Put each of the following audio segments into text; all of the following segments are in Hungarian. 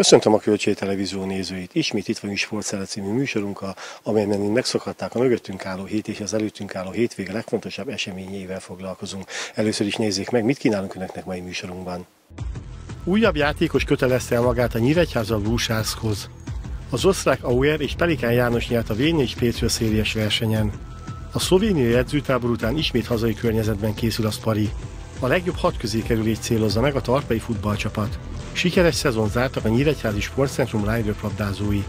Köszöntöm a Kölcsei Televízió nézőit! Ismét itt vagyunk Sportszellem című műsorunkkal, amelyben megszokhatták a mögöttünk álló hét és az előttünk álló hétvége legfontosabb eseményeivel foglalkozunk. Először is nézzék meg, mit kínálunk önöknek mai műsorunkban. Újabb játékos kötelezte el magát a Nyíregyháza Bluesharshoz. Az osztrák Auer és Pelikán János nyert a V4 Patriot szériás versenyen. A szlovéniai edzőtábor után ismét hazai környezetben készül a Spari. A legjobb 6 közé kerülést célozza meg a tarpai futballcsapat. Sikeres szezon zártak a Nyíregyházi Sportcentrum Ryder labdázói.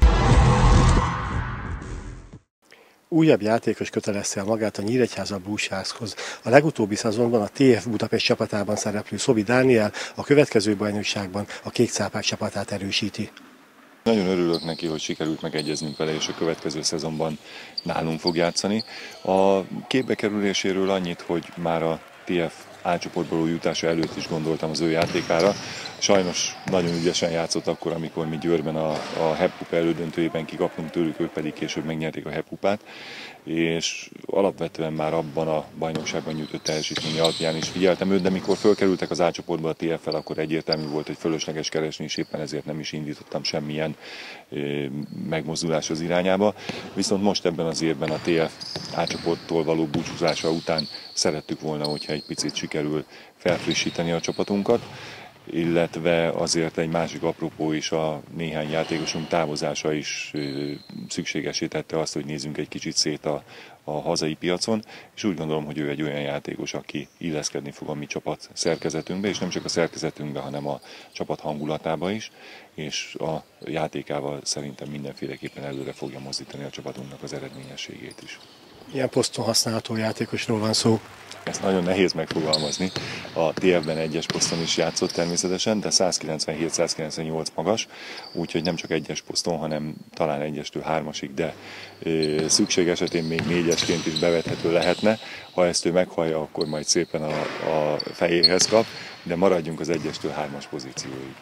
Újabb játékos kötelezte el magát a Nyíregyháza Bluesharshoz. A legutóbbi szezonban a TF Budapest csapatában szereplő Szobi Dániel a következő bajnokságban a kékcápák csapatát erősíti. Nagyon örülök neki, hogy sikerült megegyeznünk vele, és a következő szezonban nálunk fog játszani. A képbe kerüléséről annyit, hogy már a TF A-csoportból való jutása előtt is gondoltam az ő játékára. Sajnos nagyon ügyesen játszott akkor, amikor mi Győrben a HEP kupa elődöntőjében kikaptunk tőlük, ők pedig később megnyerték a HEP kupát, és alapvetően már abban a bajnokságban nyújtott teljesítménye alapján is figyeltem őt, de mikor fölkerültek az A-csoportba a TF-fel, akkor egyértelmű volt, hogy fölösleges keresni, és éppen ezért nem is indítottam semmilyen megmozdulás az irányába. Viszont most ebben az évben a TF A-csoporttól való búcsúzása után szerettük volna, hogyha egy picit sikerül felfrissíteni a csapatunkat, illetve azért egy másik apropó is, a néhány játékosunk távozása is szükségesé tette azt, hogy nézzünk egy kicsit szét a hazai piacon, és úgy gondolom, hogy ő egy olyan játékos, aki illeszkedni fog a mi csapat szerkezetünkbe, és nem csak a szerkezetünkbe, hanem a csapat hangulatába is, és a játékával szerintem mindenféleképpen előre fogja mozdítani a csapatunknak az eredményességét is. Milyen poszton használható játékosról van szó? Ezt nagyon nehéz megfogalmazni. A TF-ben egyes poszton is játszott természetesen, de 197-198 magas, úgyhogy nem csak egyes poszton, hanem talán egyestől hármasig, de szükség esetén még négyesként is bevethető lehetne. Ha ezt ő meghallja, akkor majd szépen a fejéhez kap, de maradjunk az egyestől hármas pozícióig.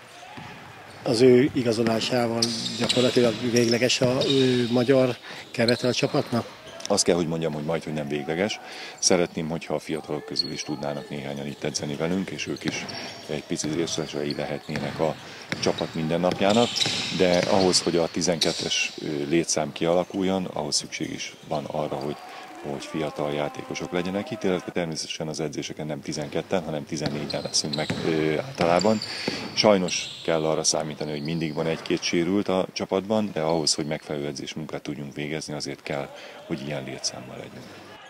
Az ő igazolásával gyakorlatilag végleges a magyar kerete a csapatnak? Azt kell, hogy mondjam, hogy majdhogy nem végleges. Szeretném, hogyha a fiatalok közül is tudnának néhányan itt edzeni velünk, és ők is egy picit részesei lehetnének a csapat mindennapjának, de ahhoz, hogy a 12-es létszám kialakuljon, ahhoz szükség is van arra, hogy fiatal játékosok legyenek itt, illetve természetesen az edzéseken nem 12-en, hanem 14-en leszünk meg általában. Sajnos kell arra számítani, hogy mindig van egy-két sérült a csapatban, de ahhoz, hogy megfelelő edzésmunkát tudjunk végezni, azért kell, hogy ilyen létszámmal legyünk.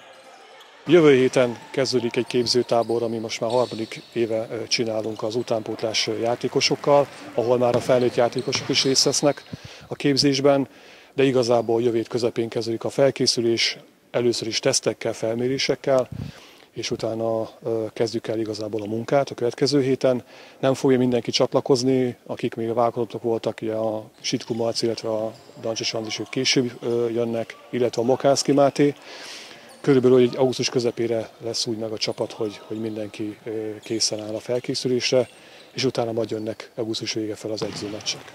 Jövő héten kezdődik egy képzőtábor, ami most már harmadik éve csinálunk az utánpótlás játékosokkal, ahol már a felnőtt játékosok is részt vesznek a képzésben, de igazából jövő hét közepén kezdődik a felkészülés, először is tesztekkel, felmérésekkel, és utána kezdjük el igazából a munkát a következő héten. Nem fogja mindenki csatlakozni, akik még válogottak voltak, ugye a Sitku Marci, illetve a Dancsis Andis, ők később jönnek, illetve a Mokászki Máté. Körülbelül egy augusztus közepére lesz úgy meg a csapat, hogy mindenki készen áll a felkészülésre, és utána majd jönnek augusztus vége fel az edzőmeccsek.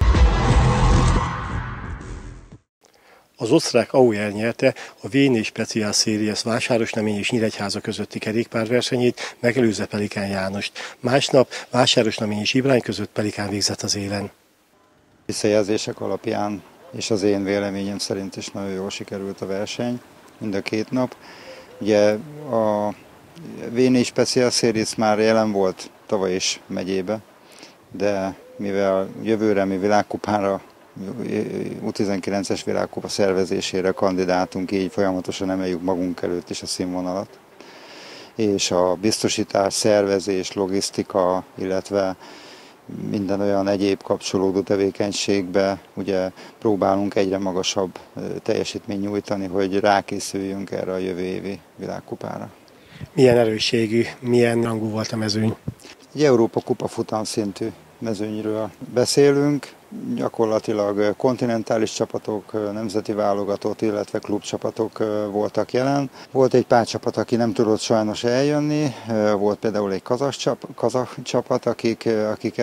Az osztrák Auer nyerte a V4 Special Series Vásárosnamény és Nyíregyháza közötti kerékpárversenyét, megelőzve Pelikán Jánost. Másnap Vásárosnamény és Ibrány között Pelikán végzett az élen. Visszajelzések alapján és az én véleményem szerint is nagyon jól sikerült a verseny, mind a két nap. Ugye a V4 Special Series már jelen volt tavaly is megyébe, de mivel jövőre mi világkupára, U19-es világkupa szervezésére kandidáltunk, így folyamatosan emeljük magunk előtt is a színvonalat. És a biztosítás, szervezés, logisztika, illetve minden olyan egyéb kapcsolódó tevékenységbe ugye próbálunk egyre magasabb teljesítményt nyújtani, hogy rákészüljünk erre a jövő évi világkupára. Milyen erősségű, milyen rangú volt a mezőny? Egy Európa kupa futamszintű mezőnyről beszélünk, gyakorlatilag kontinentális csapatok, nemzeti válogatott, illetve klubcsapatok voltak jelen. Volt egy pár csapat, aki nem tudott sajnos eljönni, volt például egy kazah csapat, akik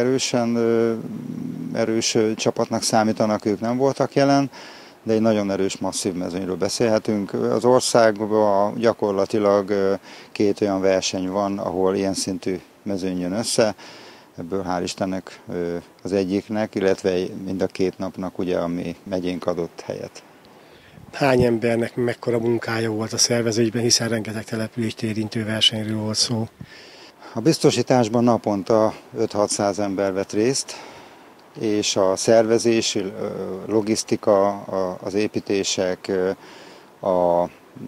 erős csapatnak számítanak, ők nem voltak jelen, de egy nagyon erős, masszív mezőnyről beszélhetünk. Az országban gyakorlatilag két olyan verseny van, ahol ilyen szintű mezőny jön össze. ebből hál' Istennek az egyiknek, illetve mind a két napnak, ugye, ami megyénk adott helyet. Hány embernek mekkora munkája volt a szervezésben, hiszen rengeteg települést érintő versenyről volt szó? A biztosításban naponta 5-600 ember vett részt, és a szervezés, logisztika, az építések, a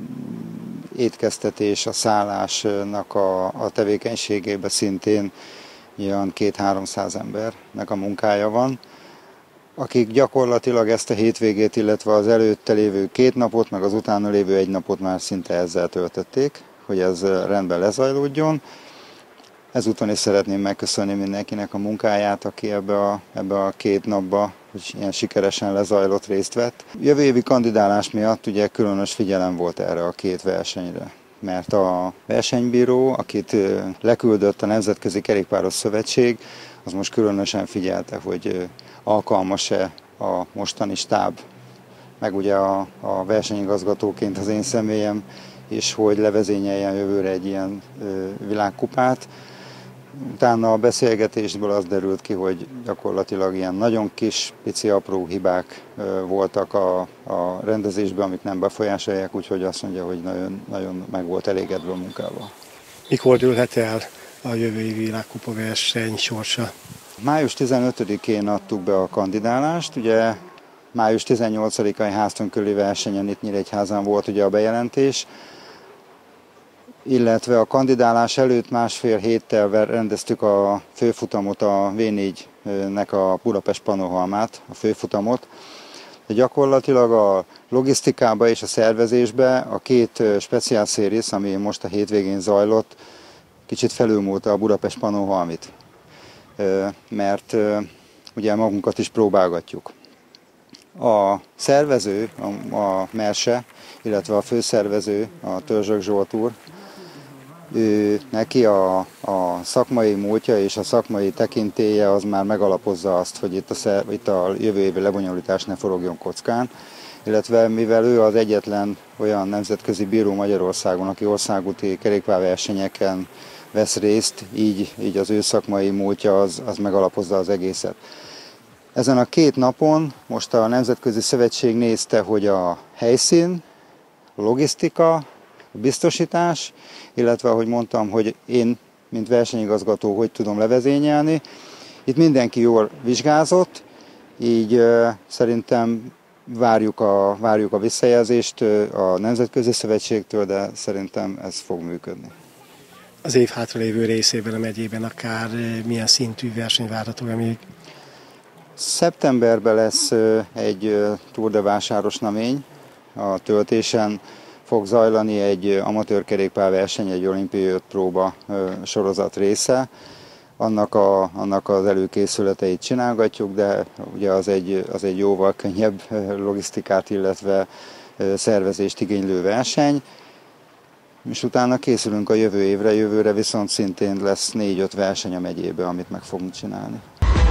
étkeztetés, a szállásnak a tevékenységében szintén olyan 200-300 embernek a munkája van, akik gyakorlatilag ezt a hétvégét, illetve az előtte lévő 2 napot, meg az utána lévő 1 napot már szinte ezzel töltötték, hogy ez rendben lezajlódjon. Ezúton is szeretném megköszönni mindenkinek a munkáját, aki ebbe a 2 napba, hogy ilyen sikeresen lezajlott, részt vett. Jövő évi kandidálás miatt ugye különös figyelem volt erre a 2 versenyre, mert a versenybíró, akit leküldött a Nemzetközi Kerékpáros Szövetség, az most különösen figyelte, hogy alkalmas-e a mostani stáb, meg ugye a versenyigazgatóként az én személyem, és hogy levezényeljen jövőre egy ilyen világkupát. Utána a beszélgetésből az derült ki, hogy gyakorlatilag ilyen nagyon kis, pici, apró hibák voltak a rendezésben, amik nem befolyásolják, úgyhogy azt mondja, hogy nagyon, nagyon meg volt elégedve a munkával. Mikor dőlhet el a jövő évi világkupa verseny sorsa? Május 15-én adtuk be a kandidálást, ugye május 18-ai háztönkörüli versenyen itt Nyíregyházán volt ugye a bejelentés, illetve a kandidálás előtt 1,5 héttel rendeztük a főfutamot, a V4-nek a Budapest Panohalmát, a főfutamot. De gyakorlatilag a logisztikába és a szervezésbe a 2 special series, ami most a hétvégén zajlott, kicsit felülmúlta a Budapest Panohalmit, mert ugye magunkat is próbálgatjuk. A szervező, a Merse, illetve a főszervező, a Törzsök Zsolt úr, neki a szakmai múltja és a szakmai tekintélye az már megalapozza azt, hogy itt a jövő évi lebonyolítás ne forogjon kockán, illetve mivel ő az egyetlen olyan nemzetközi bíró Magyarországon, aki országúti kerékpárversenyeken vesz részt, így az ő szakmai múltja az megalapozza az egészet. Ezen a 2 napon most a Nemzetközi Szövetség nézte, hogy a helyszín, a logisztika, a biztosítás, illetve ahogy mondtam, hogy én, mint versenyigazgató, hogy tudom levezényelni. Itt mindenki jól vizsgázott, így szerintem várjuk a visszajelzést a Nemzetközi Szövetségtől, de szerintem ez fog működni. Az év hátralévő részében a megyében akár milyen szintű verseny várható még? Szeptemberben lesz egy Tour de Vásárosnamény, a Töltésen fog zajlani egy amatőr kerékpárverseny, egy olimpiai 5 próba sorozat része. Annak az előkészületeit csinálgatjuk, de ugye az egy jóval könnyebb logisztikát, illetve szervezést igénylő verseny. És utána készülünk a jövő évre, jövőre viszont szintén lesz 4-5 verseny a megyébe, amit meg fogunk csinálni.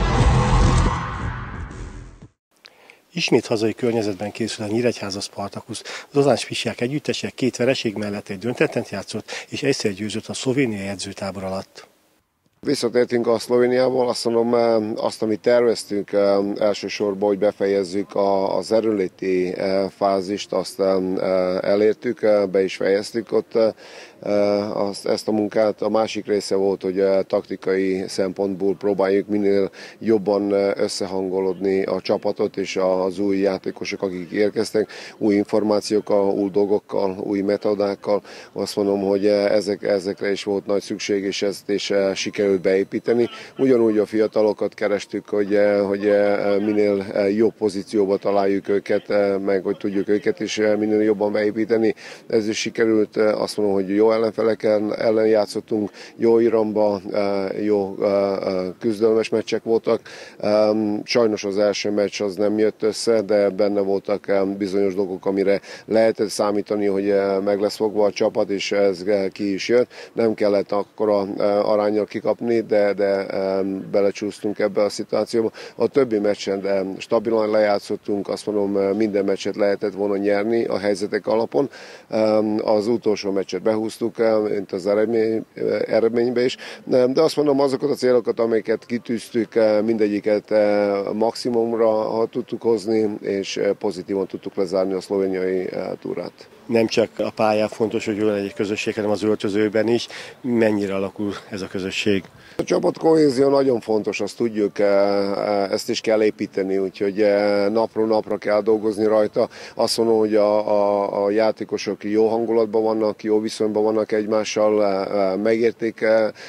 Ismét hazai környezetben készül a Nyíregyháza Spartacus. Az Ozáncs Fisiák együttesek 2 vereség mellett egy döntetlen játszott, és egyszer győzött a szlovéniai edzőtábor alatt. Visszatértünk a Szlovéniából, azt mondom, azt, amit terveztünk elsősorban, hogy befejezzük az erőléti fázist, azt elértük, be is fejeztük ott ezt a munkát. A másik része volt, hogy taktikai szempontból próbáljuk minél jobban összehangolódni a csapatot és az új játékosok, akik érkeztek, új információkkal, új dolgokkal, új metodákkal. Azt mondom, hogy ezekre is volt nagy szükség, és ezt is sikerült beépíteni. Ugyanúgy a fiatalokat kerestük, hogy minél jobb pozícióba találjuk őket, meg hogy tudjuk őket is minél jobban beépíteni. Ez is sikerült, azt mondom, hogy jó ellenfeleken ellen játszottunk, jó iramba, jó küzdelmes meccsek voltak. Sajnos az első meccs az nem jött össze, de benne voltak bizonyos dolgok, amire lehetett számítani, hogy meg lesz fogva a csapat, és ez ki is jött. Nem kellett akkora aránnyal kikapni, kapni, de belecsúsztunk ebbe a szituációba. A többi meccsen stabilan lejátszottunk, azt mondom, minden meccset lehetett volna nyerni a helyzetek alapon. Az utolsó meccset behúztuk, mint az eredménybe is, de azt mondom, azokat a célokat, amelyeket kitűztük, mindegyiket maximumra tudtuk hozni, és pozitívan tudtuk lezárni a szlovéniai túrát. Nem csak a pályán fontos, hogy jól legyen egy közösség, hanem az öltözőben is. Mennyire alakul ez a közösség? A csapat kohézió nagyon fontos, azt tudjuk, ezt is kell építeni, úgyhogy napról napra kell dolgozni rajta. Azt mondom, hogy a játékosok jó hangulatban vannak, jó viszonyban vannak egymással, megérték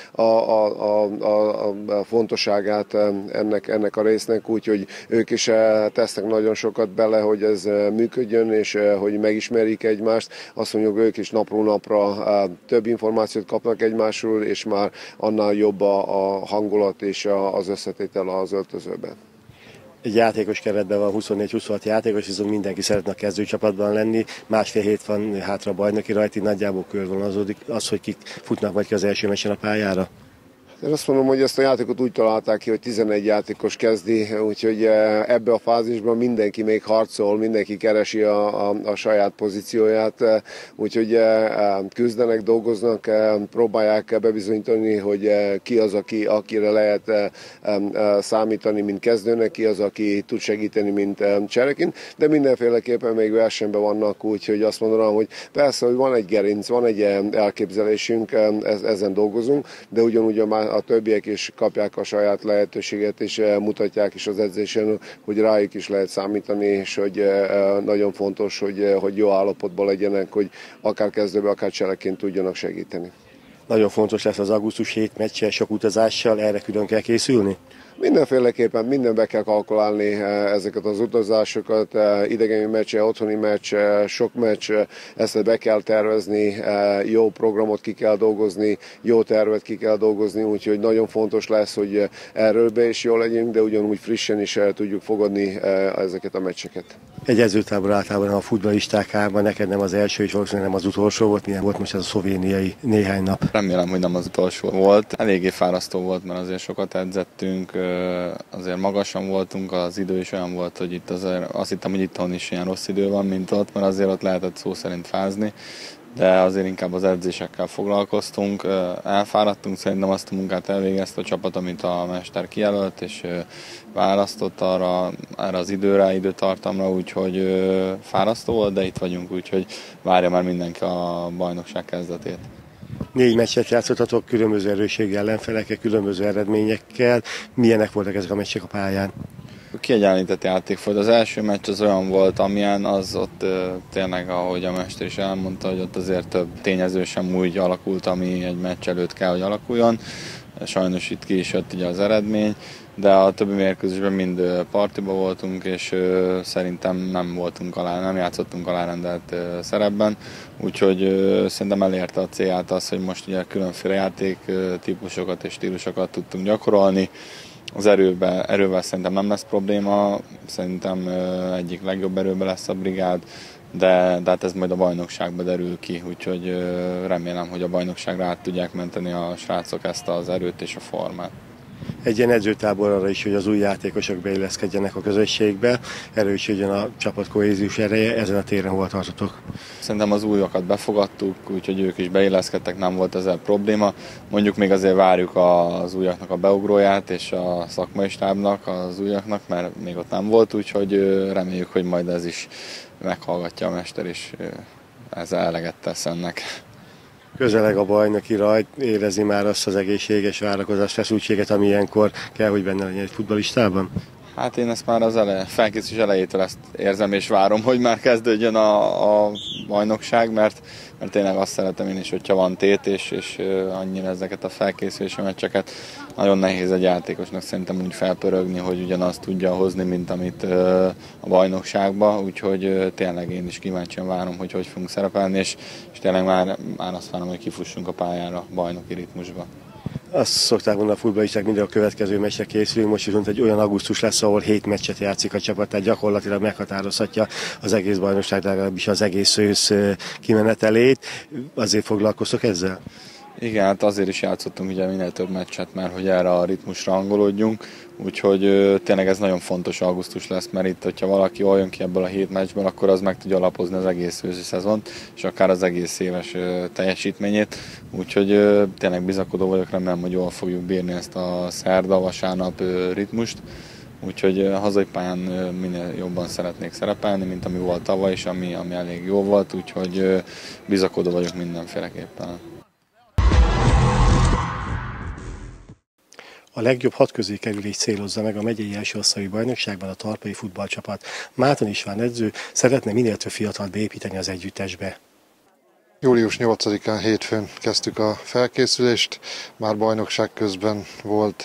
a fontosságát ennek a résznek, úgyhogy ők is tesznek nagyon sokat bele, hogy ez működjön, és hogy megismerjék egymást. Azt mondjuk, ők is napról napra több információt kapnak egymásról, és már annál jobb a hangulat és az összetétel az öltözőben. Egy játékos keretben van 24-26 játékos, viszont mindenki szeretne a kezdőcsapatban lenni. Másfél hét van hátra a bajnoki rajtig, nagyjából körvonalazódik az, hogy kik futnak majd ki az első meccsen a pályára. Én azt mondom, hogy ezt a játékot úgy találták ki, hogy 11 játékos kezdi, úgyhogy ebbe a fázisban mindenki még harcol, mindenki keresi a saját pozícióját, úgyhogy küzdenek, dolgoznak, próbálják bebizonyítani, hogy ki az, akire lehet számítani, mint kezdőnek, ki az, aki tud segíteni, mint csereként, de mindenféleképpen még versenyben vannak, úgyhogy azt mondanám, hogy persze, hogy van egy gerinc, van egy elképzelésünk, ezen dolgozunk, de ugyanúgy a többiek is kapják a saját lehetőséget, és mutatják is az edzésen, hogy rájuk is lehet számítani, és hogy nagyon fontos, hogy jó állapotban legyenek, hogy akár kezdőbe, akár csereként tudjanak segíteni. Nagyon fontos lesz az augusztus 7 meccsel, sok utazással, erre külön kell készülni? Mindenféleképpen mindenbe kell kalkulálni ezeket az utazásokat, idegeni meccs, otthoni meccs, sok meccs, ezt be kell tervezni, jó programot ki kell dolgozni, jó tervet ki kell dolgozni, úgyhogy nagyon fontos lesz, hogy erről be is jól legyünk, de ugyanúgy frissen is tudjuk fogadni ezeket a meccseket. Egy edzőtábor általában a futballistákában, neked nem az első és valószínűleg nem az utolsó volt, milyen volt most ez a szlovéniai néhány nap? Remélem, hogy nem az utolsó volt. Eléggé fárasztó volt, mert azért sokat edzettünk, azért magasan voltunk, az idő is olyan volt, hogy itt azért azt hittem, hogy itthon is ilyen rossz idő van, mint ott, mert azért ott lehetett szó szerint fázni, de azért inkább az edzésekkel foglalkoztunk, elfáradtunk, szerintem azt a munkát elvégezte a csapat, amit a mester kijelölt, és választott erre az időtartamra, úgyhogy fárasztó volt, de itt vagyunk, úgyhogy várja már mindenki a bajnokság kezdetét. 4 meccset játszottatok, különböző erősségi ellenfelekkel, különböző eredményekkel. Milyenek voltak ezek a meccsek a pályán? Kiegyenlített játék volt. Az első meccs az olyan volt, amilyen az ott tényleg, ahogy a mester is elmondta, hogy ott azért több tényező sem úgy alakult, ami egy meccs előtt kell, hogy alakuljon. Sajnos itt ki is jött ugye az eredmény, de a többi mérkőzésben mind partiba voltunk, és szerintem nem játszottunk alárendelt szerepben, úgyhogy szerintem elérte a célját az, hogy most ugye különféle játéktípusokat és stílusokat tudtunk gyakorolni. Az erővel szerintem nem lesz probléma, szerintem egyik legjobb erőben lesz a brigád, de hát ez majd a bajnokságban derül ki, úgyhogy remélem, hogy a bajnokságra át tudják menteni a srácok ezt az erőt és a formát. Egy ilyen edzőtábor arra is, hogy az új játékosok beilleszkedjenek a közösségbe, erősödjön a csapat kohéziós ereje, ezen a téren hol tartotok? Szerintem az újakat befogadtuk, úgyhogy ők is beilleszkedtek, nem volt ezzel probléma. Mondjuk még azért várjuk az újaknak a beugróját és a szakmai stábnak az újaknak, mert még ott nem volt, úgyhogy reméljük, hogy majd ez is meghallgatja a mester, és ezzel eleget tesz ennek. Közeleg a bajnoki rajt, érezi már azt az egészséges várakozás, feszültséget, ami ilyenkor kell, hogy benne legyen egy futballistában? Hát én ezt már az felkészülés elejétől ezt érzem és várom, hogy már kezdődjön a bajnokság, mert tényleg azt szeretem én is, hogyha van tét, és annyira ezeket a felkészülési meccseket nagyon nehéz egy játékosnak szerintem úgy felpörögni, hogy ugyanazt tudja hozni, mint amit a bajnokságban, úgyhogy tényleg én is kíváncsian várom, hogy fogunk szerepelni, és tényleg már azt várom, hogy kifussunk a pályára bajnoki ritmusba. Azt szokták mondani a futballisták, mindig a következő meccsre készülünk, most viszont egy olyan augusztus lesz, ahol 7 meccset játszik a csapat, tehát gyakorlatilag meghatározhatja az egész bajnokság, legalábbis az egész ősz kimenetelét. Azért foglalkoztok ezzel? Igen, hát azért is játszottunk ugye minél több meccset, mert hogy erre a ritmusra hangolódjunk, úgyhogy tényleg ez nagyon fontos augusztus lesz, mert itt, hogyha valaki jól jön ki ebből a 7 meccsből, akkor az meg tudja alapozni az egész őszi szezont, és akár az egész éves teljesítményét, úgyhogy tényleg bizakodó vagyok, remélem, hogy jól fogjuk bírni ezt a szerda-vasárnap ritmust, úgyhogy a hazai pályán minél jobban szeretnék szerepelni, mint ami volt tavaly is, ami elég jó volt, úgyhogy bizakodó vagyok mindenféleképpen. A legjobb 6 közé kerülést célozza meg a megyei első osztályú bajnokságban a tarpai futballcsapat. Máton István edző szeretne minél több fiatalt beépíteni az együttesbe. Július 8-án hétfőn kezdtük a felkészülést, már bajnokság közben volt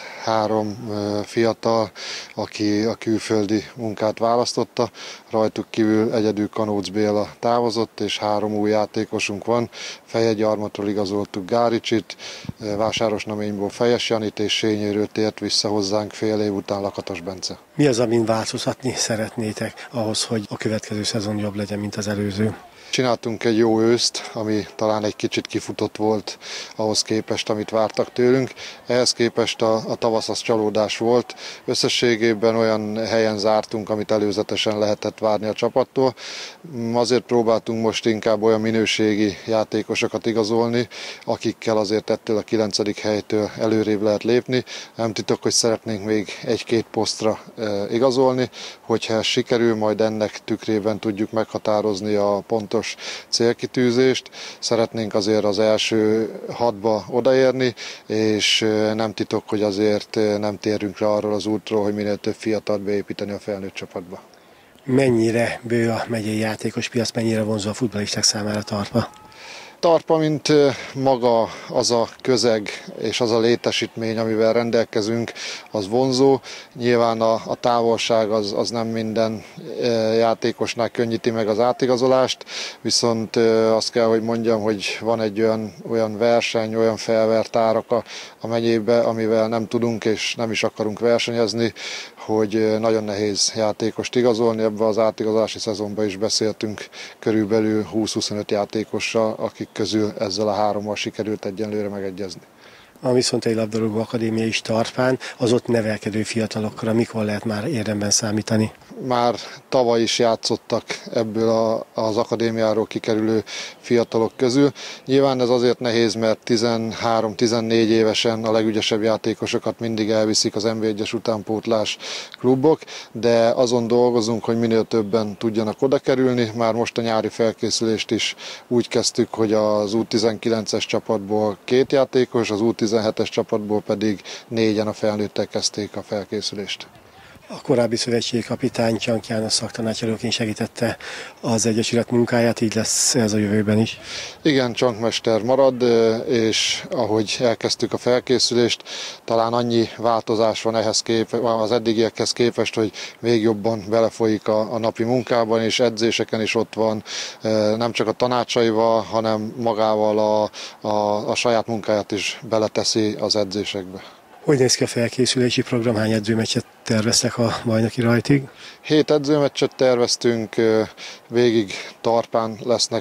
3 fiatal, aki a külföldi munkát választotta, rajtuk kívül egyedül Kanóc Béla távozott, és 3 új játékosunk van. Fejegyarmatról igazoltuk Gáricsit, Vásárosnaményból Fejes Janit és Sényéről tért vissza hozzánk fél év után Lakatos Bence. Mi az, amin változtatni szeretnétek ahhoz, hogy a következő szezon jobb legyen, mint az előző? Csináltunk egy jó őszt, ami talán egy kicsit kifutott volt ahhoz képest, amit vártak tőlünk. Ehhez képest a tavasz az csalódás volt. Összességében olyan helyen zártunk, amit előzetesen lehetett várni a csapattól. Azért próbáltunk most inkább olyan minőségi játékosokat igazolni, akikkel azért ettől a 9. helytől előrébb lehet lépni. Nem titok, hogy szeretnénk még 1-2 posztra igazolni, hogyha ez sikerül, majd ennek tükrében tudjuk meghatározni a pontos célkitűzést. Szeretnénk azért az első 6-ba odaérni, és nem titok, hogy azért nem térünk rá arról az útról, hogy minél több fiatalt beépíteni a felnőtt csapatba. Mennyire bő a megyei játékospiac, mennyire vonzó a futballisták számára Tarpa? Tarpa, mint maga az a közeg és az a létesítmény, amivel rendelkezünk, az vonzó. Nyilván a távolság az nem minden játékosnál könnyíti meg az átigazolást, viszont azt kell, hogy mondjam, hogy van egy olyan verseny, olyan felvert árak a megyébe, amivel nem tudunk és nem is akarunk versenyezni, hogy nagyon nehéz játékost igazolni. Ebben az átigazolási szezonban is beszéltünk körülbelül 20-25 játékossal, akik közül ezzel a 3-mal sikerült egyenlőre megegyezni. A Viszontai Labdarúgó Akadémia is Tarpán, az ott nevelkedő fiatalokra mikor lehet már érdemben számítani? Már tavaly is játszottak ebből az akadémiáról kikerülő fiatalok közül. Nyilván ez azért nehéz, mert 13-14 évesen a legügyesebb játékosokat mindig elviszik az NB1-es utánpótlás klubok, de azon dolgozunk, hogy minél többen tudjanak oda kerülni. Már most a nyári felkészülést is úgy kezdtük, hogy az U19-es csapatból 2 játékos, az U17-es csapatból pedig 4-en a felnőttek kezdték a felkészülést. A korábbi szövetségi kapitány Csank János szaktanácsadóként segítette az Egyesület munkáját, így lesz ez a jövőben is? Igen, Csankmester marad, és ahogy elkezdtük a felkészülést, talán annyi változás van az eddigiekhez képest, hogy még jobban belefolyik a napi munkában, és edzéseken is ott van, nem csak a tanácsaival, hanem magával a saját munkáját is beleteszi az edzésekbe. Hogy néz ki a felkészülési program? Hány edzőmeccset terveztek a bajnoki rajtig? 7 edzőmeccset terveztünk, végig Tarpán lesznek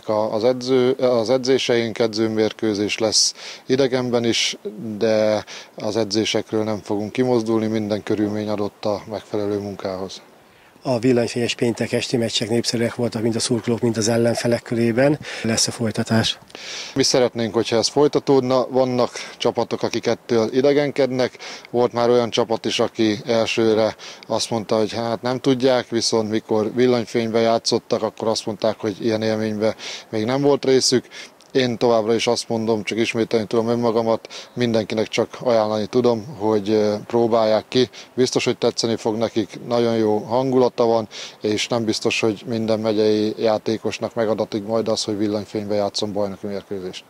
az edzéseink, edzőmérkőzés lesz idegenben is, de az edzésekről nem fogunk kimozdulni, minden körülmény adott a megfelelő munkához. A villanyfényes péntek esti meccsek népszerűek voltak mind a szurkolók, mind az ellenfelek körében. Lesz-e folytatás? Mi szeretnénk, hogyha ez folytatódna. Vannak csapatok, akik ettől idegenkednek. Volt már olyan csapat is, aki elsőre azt mondta, hogy hát nem tudják, viszont mikor villanyfényben játszottak, akkor azt mondták, hogy ilyen élményben még nem volt részük. Én továbbra is azt mondom, csak ismételni tudom önmagamat, mindenkinek csak ajánlani tudom, hogy próbálják ki. Biztos, hogy tetszeni fog nekik, nagyon jó hangulata van, és nem biztos, hogy minden megyei játékosnak megadatik majd az, hogy villanyfénybe játszon bajnoki mérkőzést.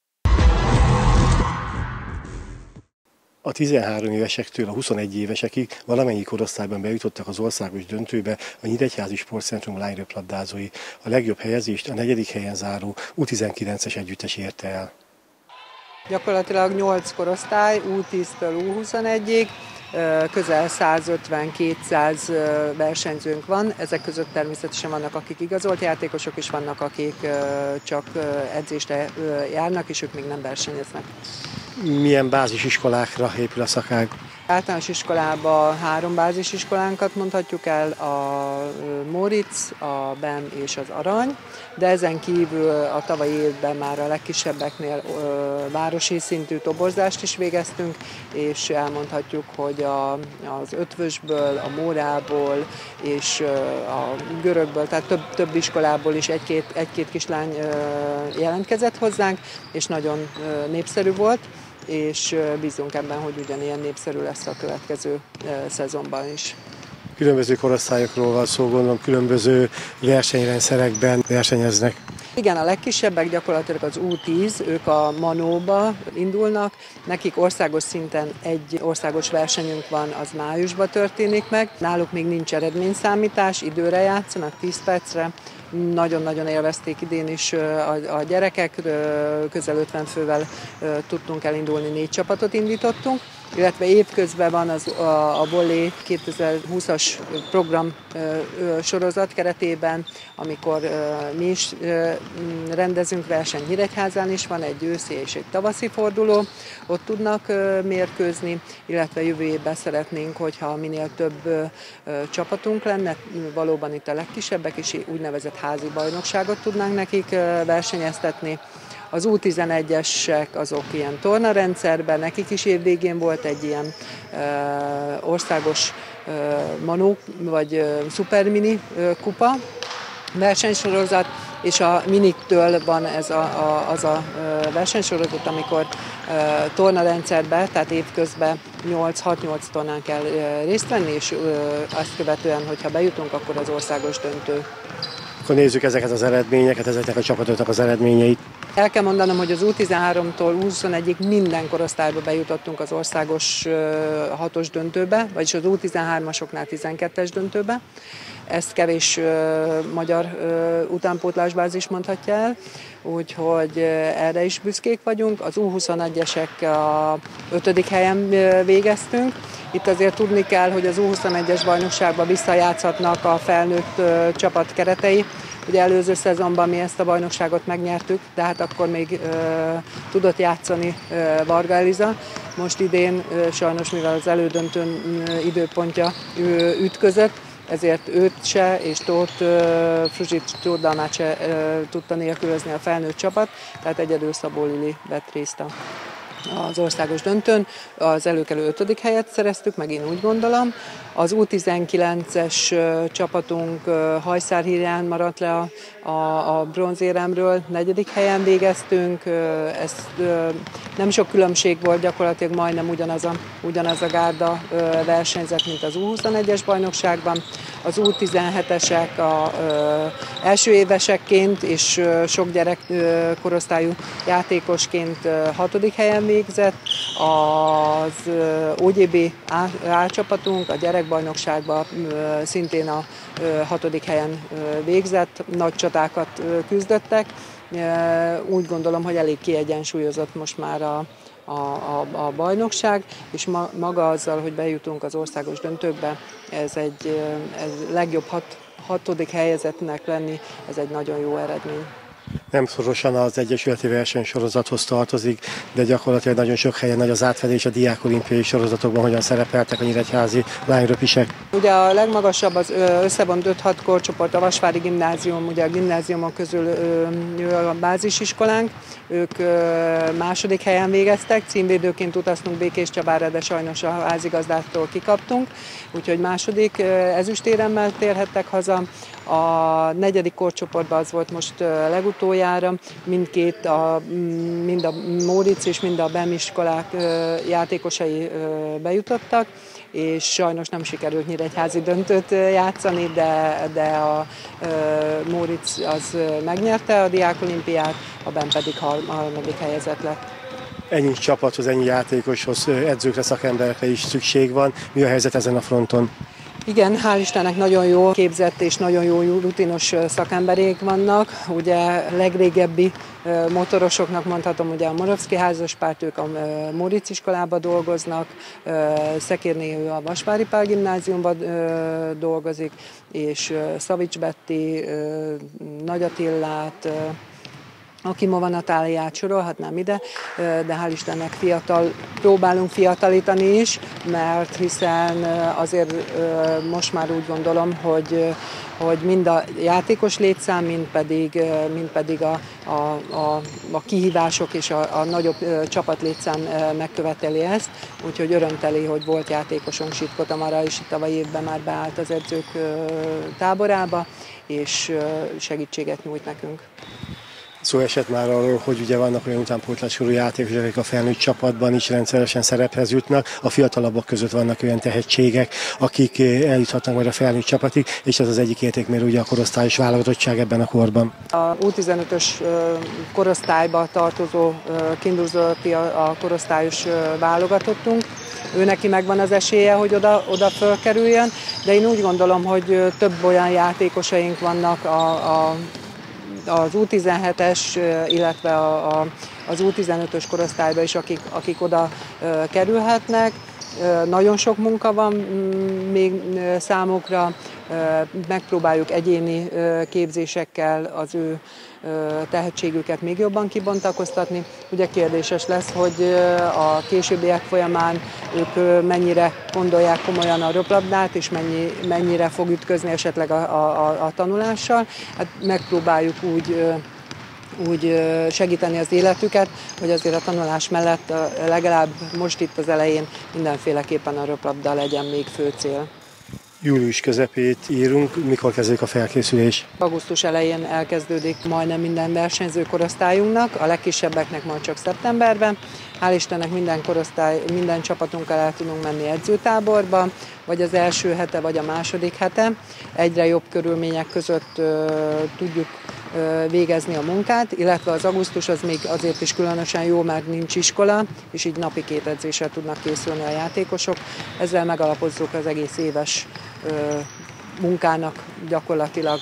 A 13 évesektől a 21 évesekig valamennyi korosztályban bejutottak az országos döntőbe a Nyíregyházi Sportcentrum lányröplabdázói. A legjobb helyezést a 4. helyen záró U19-es együttes érte el. Gyakorlatilag 8 korosztály, U10-től U21-ig, közel 150-200 versenyzőnk van, ezek között természetesen vannak, akik igazolt játékosok, és vannak, akik csak edzésre járnak, és ők még nem versenyeznek. Milyen bázisiskolákra épül a szakág? Általános iskolában 3 bázisiskolánkat mondhatjuk el, a Móricz, a BEM és az Arany, de ezen kívül a tavalyi évben már a legkisebbeknél városi szintű toborzást is végeztünk, és elmondhatjuk, hogy az Ötvösből, a Mórából és a Görögből, tehát több iskolából is egy-két kislány jelentkezett hozzánk, és nagyon népszerű volt, és bízunk ebben, hogy ugyanilyen népszerű lesz a következő szezonban is. Különböző korosztályokról van szó, gondolom különböző versenyrendszerekben versenyeznek. Igen, a legkisebbek gyakorlatilag az U10, ők a Manóba indulnak, nekik országos szinten egy országos versenyünk van, az májusban történik meg. Náluk még nincs eredményszámítás, időre játszanak, 10 percre. Nagyon-nagyon élvezték idén is a gyerekek, közel 50 fővel tudtunk elindulni, 4 csapatot indítottunk, illetve évközben van a volley 2020-as program sorozat keretében, amikor mi is rendezünk versenyt, Nyíregyházán is van egy őszi és egy tavaszi forduló, ott tudnak mérkőzni, illetve jövő évben szeretnénk, hogyha minél több csapatunk lenne, valóban itt a legkisebbek is úgynevezett házi bajnokságot tudnánk nekik versenyeztetni. Az U11-esek azok ilyen tornarendszerben, nekik is évvégén volt egy ilyen országos manó vagy szupermini kupa versenysorozat, és a miniktől van ez az a versenysorozat, amikor tornarendszerben, tehát évközben 6-8 tornán kell részt venni, és azt követően, hogyha bejutunk, akkor az országos döntő. Akkor nézzük ezeket az eredményeket, ezeknek a csapatoknak az eredményeit. El kell mondanom, hogy az U13-tól U21-ig minden korosztályba bejutottunk az országos 6-os döntőbe, vagyis az U13-asoknál 12-es döntőbe. Ezt kevés magyar utánpótlásbázis mondhatja el, úgyhogy erre is büszkék vagyunk. Az U21-esek a 5. helyen végeztünk. Itt azért tudni kell, hogy az U21-es bajnokságban visszajátszhatnak a felnőtt csapat keretei. Ugye előző szezonban mi ezt a bajnokságot megnyertük, de hát akkor még tudott játszani Varga Eliza. Most idén sajnos, mivel az elődöntőn időpontja ütközött, ezért őt se és Tóth Fruzsit Csordalmát se tudta nélkülözni a felnőtt csapat, tehát egyedül Szabó Lili vett részt az országos döntőn. Az előkelő 5. helyet szereztük, meg én úgy gondolom. Az U19-es csapatunk Hajszárhíján maradt le a bronzéremről, 4. helyen végeztünk. Ez nem sok különbség volt, gyakorlatilag majdnem ugyanaz a gárda versenyzett, mint az U21-es bajnokságban. Az U17-esek első évesekként és sok gyerek korosztályú játékosként 6. helyen végzett. Az OGB A csapatunk a gyerekbajnokságban szintén a 6. helyen végzett, nagy csatákat küzdöttek. Úgy gondolom, hogy elég kiegyensúlyozott most már a bajnokság, és maga azzal, hogy bejutunk az országos döntőkbe, ez legjobb 6. helyezettnek lenni, ez egy nagyon jó eredmény. Nem szorosan az egyesületi versenysorozathoz tartozik, de gyakorlatilag nagyon sok helyen nagy az átfedés a diákolimpiai sorozatokban, hogyan szerepeltek a nyíregyházi lányröpisek. Ugye a legmagasabb az összevont 5-6 korcsoport, a Vasvári Gimnázium, ugye a gimnáziumok közül a bázisiskolánk, ők 2. helyen végeztek, címvédőként utaztunk Békés Csabára, de sajnos a házigazdától kikaptunk, úgyhogy 2. ezüstéremmel térhettek haza. A 4. korcsoportban az volt most legutoljára, mind a Móricz és mind a BEM iskolák játékosai bejutottak, és sajnos nem sikerült nyíregyházi döntőt játszani, de a Móricz az megnyerte a diákolimpiát, a BEM pedig 3. helyezett lett. Ennyi csapathoz, ennyi játékoshoz, edzőkre, szakemberekre is szükség van. Mi a helyzet ezen a fronton? Igen, hál' Istennek nagyon jó képzett és nagyon jó rutinos szakemberék vannak. Ugye legrégebbi motorosoknak mondhatom, ugye a Moravszki házaspárt, ők a Móricz iskolában dolgoznak, Szekérné ő a Vasvári Pál gimnáziumban dolgozik, és Szavics Betti, Nagy Attillát, Akimova Natáliát sorolhatnám ide, de hál' Istennek próbálunk fiatalítani is, mert hiszen azért most már úgy gondolom, hogy mind a játékos létszám, mind pedig a kihívások és a nagyobb csapatlétszám megköveteli ezt, úgyhogy örömteli, hogy volt játékosunk, Sitkó Tamara is tavaly évben már beállt az edzők táborába, és segítséget nyújt nekünk. Szó esett már arról, hogy ugye vannak olyan utánpótláskorú játékosok, akik a felnőtt csapatban is rendszeresen szerephez jutnak. A fiatalabbak között vannak olyan tehetségek, akik eljuthatnak majd a felnőtt csapatig, és ez az egyik értékmérő ugye a korosztályos válogatottság ebben a korban. A U15-ös korosztályba tartozó Kindle a korosztályos válogatottunk. Ő neki megvan az esélye, hogy oda fölkerüljön, de én úgy gondolom, hogy több olyan játékosaink vannak az U17-es, illetve az U15-ös korosztályban is, akik oda kerülhetnek. Nagyon sok munka van még számukra, megpróbáljuk egyéni képzésekkel az ő tehetségüket még jobban kibontakoztatni. Ugye kérdéses lesz, hogy a későbbiek folyamán ők mennyire gondolják komolyan a röplabdát, és mennyire fog ütközni esetleg a tanulással. Hát megpróbáljuk úgy segíteni az életüket, hogy azért a tanulás mellett legalább most itt az elején mindenféleképpen a röplabda legyen még fő cél. Július közepét írunk, mikor kezdődik a felkészülés? Augusztus elején elkezdődik majdnem minden versenyző korosztályunknak, a legkisebbeknek majd csak szeptemberben. Hál' Istennek minden csapatunkkal el tudunk menni edzőtáborba, vagy az első hete, vagy a második hete. Egyre jobb körülmények között tudjuk végezni a munkát, illetve az augusztus az még azért is különösen jó, mert nincs iskola, és így napi 2 edzéssel tudnak készülni a játékosok. Ezzel megalapozzuk az egész éves munkának gyakorlatilag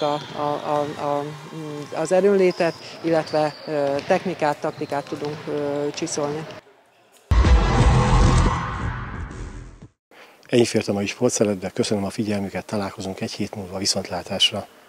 az erőnlétet, illetve technikát, taktikát tudunk csiszolni. Ennyi fért a mai Sportszeletbe, köszönöm a figyelmüket, találkozunk egy hét múlva, viszontlátásra!